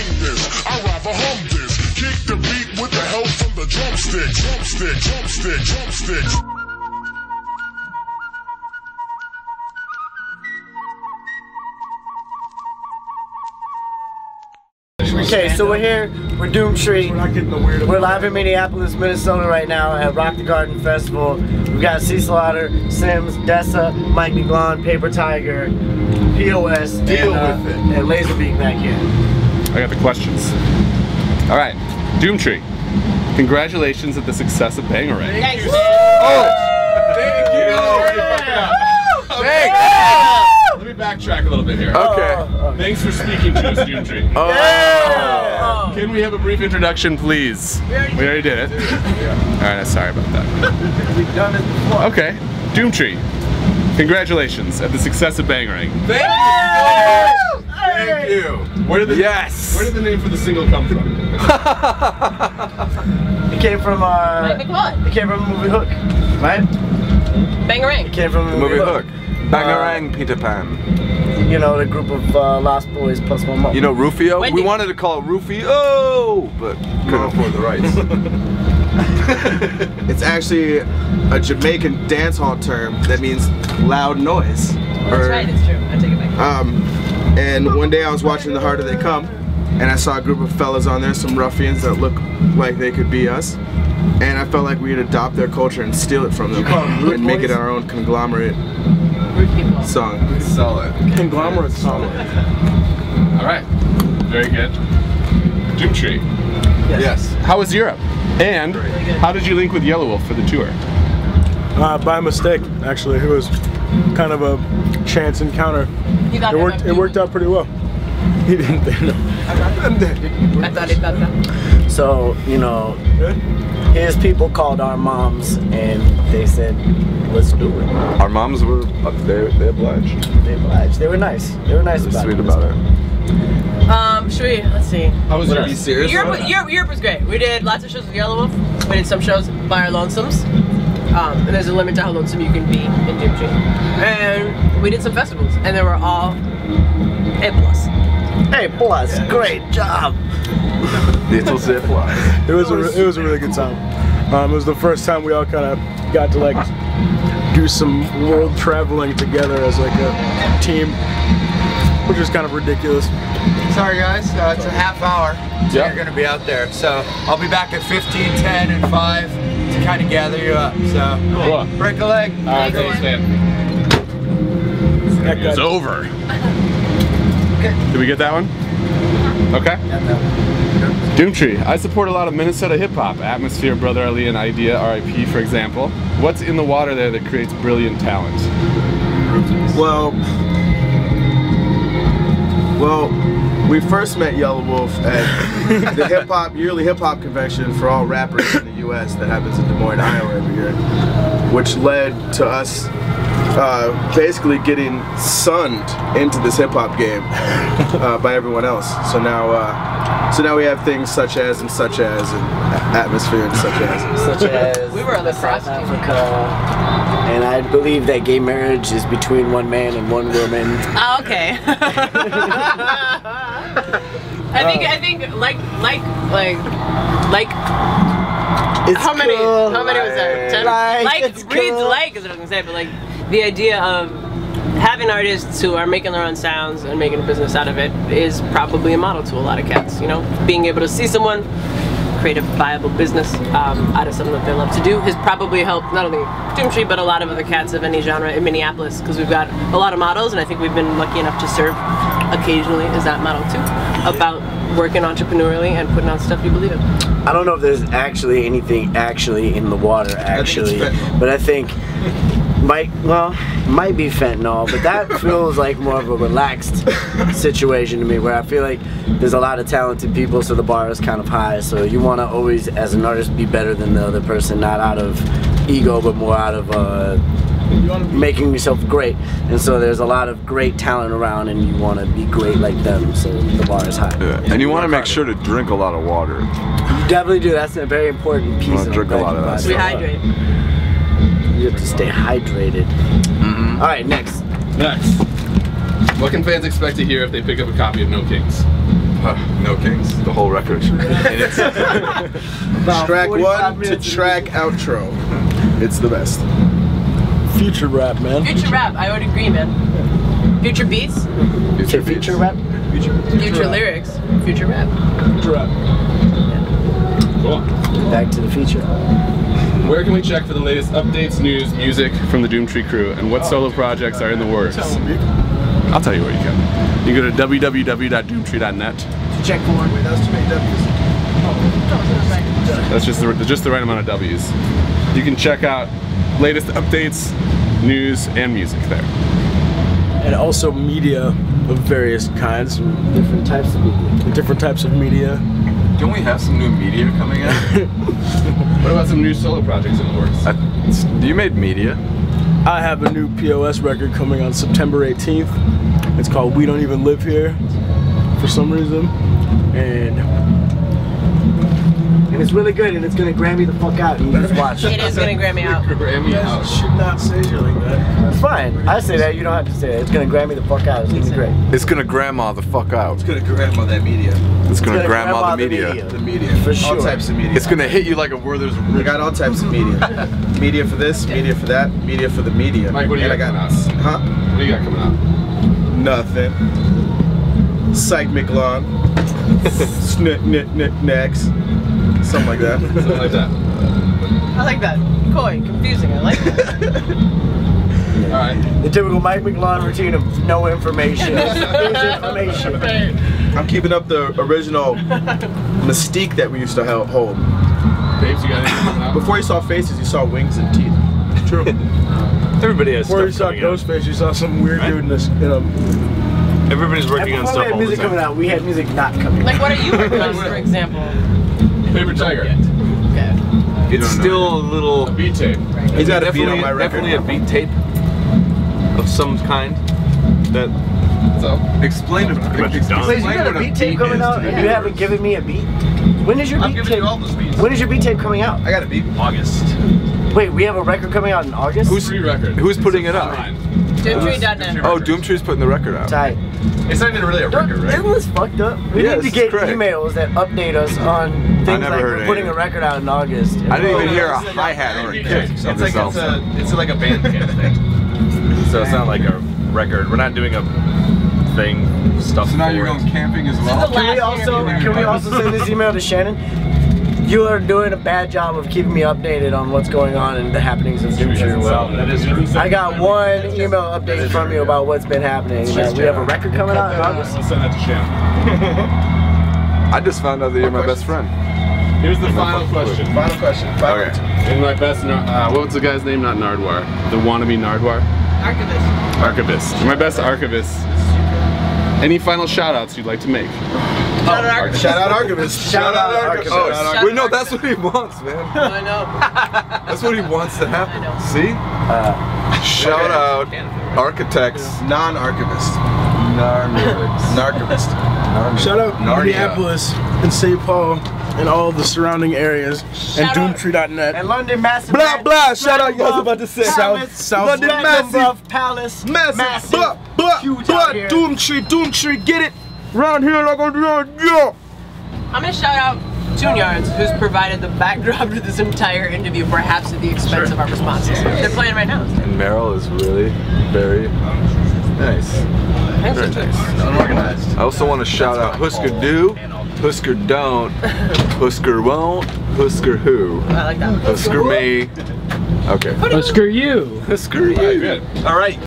sing this. I'd rather hum this. Kick the beat with the help from the drumstick. Drumstick, drumstick, drumstick. Okay, so we're here, we're Doomtree. We're live in Minneapolis, Minnesota right now at Rock the Garden Festival. We've got C. Slaughter, Sims, Dessa, Mike McGlon, Paper Tiger, POS, and Laserbeak back here. I got the questions. Alright, Doomtree, congratulations at the success of Bangarang. Thanks. Oh! Thank you! Thanks! Let me backtrack a little bit here. Okay. Thanks for speaking to us, Doomtree. Oh. Can we have a brief introduction, please? We already did it. Alright, sorry about that. We've done it before. Okay, Doomtree, congratulations at the success of Bangarang. Thank you! Thank you! Where did the Where did the name for the single come from? It came from Mike McGlon. It came from the movie Hook, right? Bangarang. It came from The movie Hook. Bangarang, Peter Pan. You know, the group of Lost Boys plus one more. You know Rufio? Wendy. We wanted to call it Rufio, but couldn't afford the rights. It's actually a Jamaican dancehall term that means loud noise. That's right, it's true. I take it back. And one day I was watching The Harder They Come, and I saw a group of fellas on there, some ruffians that look like they could be us. And I felt like we could adopt their culture and steal it from them and make it our own conglomerate song. Solid. Conglomerate song. Alright, very good. Doomtree, Yes. how was Europe? And how did you link with Yellow Wolf for the tour? By mistake, actually. It was kind of a chance encounter. It worked out pretty well. He didn't think. I thought he thought that. So, you know, his people called our moms and they said, let's do it. Our moms were, they obliged. They obliged. They were nice. They were nice about Sweet it. about it. Should we, let's see. How was Europe? Europe was great. We did lots of shows with Yellow Wolf. We did some shows by our lonesomes. And there's a limit to how lonesome you can be in Doomtree. And we did some festivals, and they were all A+. Hey, plus, great job. Little zip line. It was a really good time. It was the first time we all kind of got to like do some world traveling together as like a team, which is kind of ridiculous. Sorry guys, it's a half hour till you're going to be out there. So I'll be back at 15, 10, and 5 to kind of gather you up. So Cool. break a leg. Alright, thanks, man. It's over. Did we get that one? Okay. Doomtree, I support a lot of Minnesota hip-hop. Atmosphere, Brother Ali, and Idea, R.I.P. for example. What's in the water there that creates brilliant talent? Well, we first met Yellow Wolf at the yearly hip-hop convention for all rappers in the U.S. that happens in Des Moines, Iowa every year, which led to us basically getting sunned into this hip-hop game by everyone else. So now we have things such as and atmosphere and such as. We were on the South Africa, and I believe that gay marriage is between one man and one woman. Oh, okay. I think like It's how many cool. was that? 10? It's reads cool. like is what I was gonna say, but like the idea of having artists who are making their own sounds and making a business out of it is probably a model to a lot of cats, you know? Being able to see someone create a viable business out of something that they love to do has probably helped not only Doomtree but a lot of other cats of any genre in Minneapolis, because we've got a lot of models, and I think we've been lucky enough to serve occasionally as that model too, about working entrepreneurially and putting out stuff you believe in. I don't know if there's actually anything actually in the water but I think might be fentanyl, but that feels like more of a relaxed situation to me, where I feel like there's a lot of talented people, so the bar is kind of high, so you want to always as an artist be better than the other person, not out of ego but more out of making yourself great. And so there's a lot of great talent around and you want to be great like them, so the bar is high. Yeah. And you want to make sure to drink a lot of water. You definitely do. That's a very important piece of drink a lot of that. We hydrate. You have to stay hydrated. Mm-hmm. All right, next. What can fans expect to hear if they pick up a copy of No Kings? No Kings, the whole record. Track 1 to track outro. It's the best. Future rap, man. Future rap, I would agree, man. Future beats, Future rap? future lyrics, future rap. Future rap. Cool. Back to the future. Where can we check for the latest updates, news, music from the Doomtree crew, and what solo projects are in the works? I'll tell you where you can. You can go to www.doomtree.net. Check for one. Wait, that was too many W's. That's just the right amount of W's. You can check out latest updates, news, and music there. And also media of various kinds. Different types of media. Different types of media. Don't we have some new media coming out? What about some new solo projects in the works? You made media. I have a new POS record coming on September 18th. It's called We Don't Even Live Here for some reason. And it's really good, and it's gonna Grammy the fuck out. You just watch. It is gonna Grammy out. Grammy out. should not say shit like that. It's fine. I say that. You don't have to say it. It's gonna Grammy the fuck out. It's gonna be great. It's gonna grandma the fuck out. It's gonna grandma that media. It's gonna grandma the media. The media. For sure. All types of media. It's gonna hit you like a where there's. We got all types of media. Media for this, media for that, media for the media. Mike, what do you And got coming out? Huh? What do you got coming out? Nothing. Psych McLawn. Next. Something like that. Something like that. I like that. Coy, confusing, I like that. Alright. The typical Mike McLaughlin routine of no information. Here's information. I'm keeping up the original mystique that we used to hold. Babes, you got anything coming out? Before you saw faces, you saw wings and teeth. True. Everybody has Before you stuff saw coming out. Ghostface, you saw some weird dude in this, Everybody's working on Before stuff we had all the music time. coming out, we had music not coming out. Like, what are you working on, for example? Paper Tiger. Okay. It's still a little. A beat tape. He's got a beat on my record. Definitely a beat tape of some kind. That So, Explain to Wait, you got a beat tape coming out and you haven't given me a beat? When is your beat tape? When is your beat tape coming out? I got a beat. August. Wait, we have a record coming out in August? free record. Who's putting it up? Doomtree.net. Oh, Doomtree's putting the record out. Tight. It's not even really a record, right? Isn't this fucked up? We Yeah, need to this get is great. emails that update us on things never like heard we're putting a anything. record out in August. I didn't even hear a hi-hat or a kick. It's like it's like a Bandcamp thing. So it's not like a record. We're not doing a thing stuff. So now you're for it. going camping as well? Can we also send this email to Shannon? You are doing a bad job of keeping me updated on what's going on and the happenings of Doomtree. Well, that is true. I got one email update from you about what's been happening. We have a record coming out in August. I'll send that to Shannon. I just found out that you're my best friend. Here's the final question. Final question. Okay. In my best, what was the guy's name? Not Nardwar. The wannabe Nardwar? Archivist. Archivist. My best archivist. Any final shout outs you'd like to make? Shout out Archivist. Shout out Archivist. Shout out Archivist. Oh, Shout wait, out no, that's what he wants, man. I know. That's what he wants to happen. I know. See? Shout out architects. Non-archivist. Narcivist. Shout out Narnia. Minneapolis and St. Paul and all the surrounding areas and Shout out- Doomtree.net. And London Massive. Blah blah. Shout out. You was about to say South London Massive. Palace. Massive. Blah blah Huge blah. out here. Doomtree. Get it. Round here like I'm doing. Yeah. I'm gonna shout out Tune Yards, who's provided the backdrop to this entire interview, perhaps at the expense of our responses. They're playing right now. And Meryl is really very nice. Thanks. Very nice. Unorganized. I also want to shout out Husker Do, Husker Don't, Husker Won't, Husker Who, I like that. Husker Me. Okay. Husker you. Husker You. Good. All right.